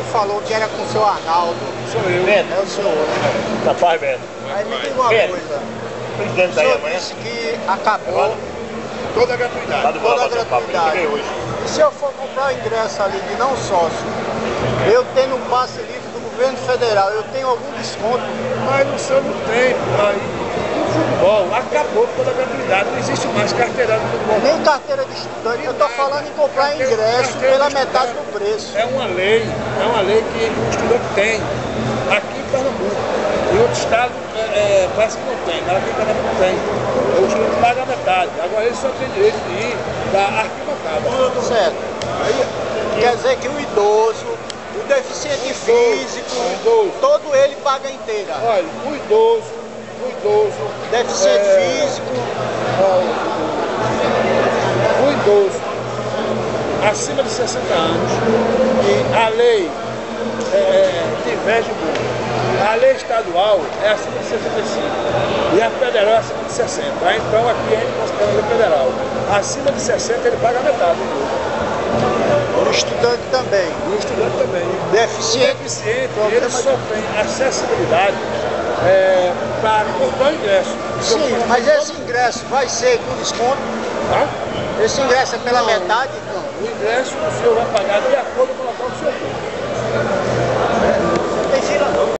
falou que era com o seu Arnaldo. Sou eu. Beto. É o senhor, né? Rapaz, Beto. Aí me diga uma Beto. coisa. Presidente O daí senhor amanhã. disse que acabou Toda a gratuidade. Lá do toda a Bola Papo, gratuidade. cheguei hoje. E se eu for comprar o ingresso ali de não sócio, eu tendo um passe livre do governo federal, eu tenho algum desconto? Mas o senhor não tem. Aí, o futebol acabou com toda a gratuidade. Não existe mais carteirada do futebol. Nem carteira de estudante, eu estou falando em comprar ingresso pela metade do preço. É uma lei que o estudante tem. Aqui em Pernambuco. Em outro estado parece que não tem, mas aqui em Pernambuco tem. O estudante paga a metade. Agora ele só tem direito de ir da arquibancada. Certo. Quer dizer que o idoso, o deficiente físico, todo ele paga inteira. Olha, o idoso, Deficiente físico, o idoso acima de 60 anos, e a lei diverge muito. A lei estadual é acima de 65 e a federal é acima de 60. Então aqui a gente considera a lei federal. Acima de 60 ele paga metade do jogo. o estudante também. E o estudante também. O Deficiente, deficiente, ele só tem acessibilidade para comprar o ingresso. sim, mas esse ingresso vai ser com desconto? Tá? Esse ingresso é pela metade? Não, o ingresso o senhor vai pagar de acordo com o local que o senhor for.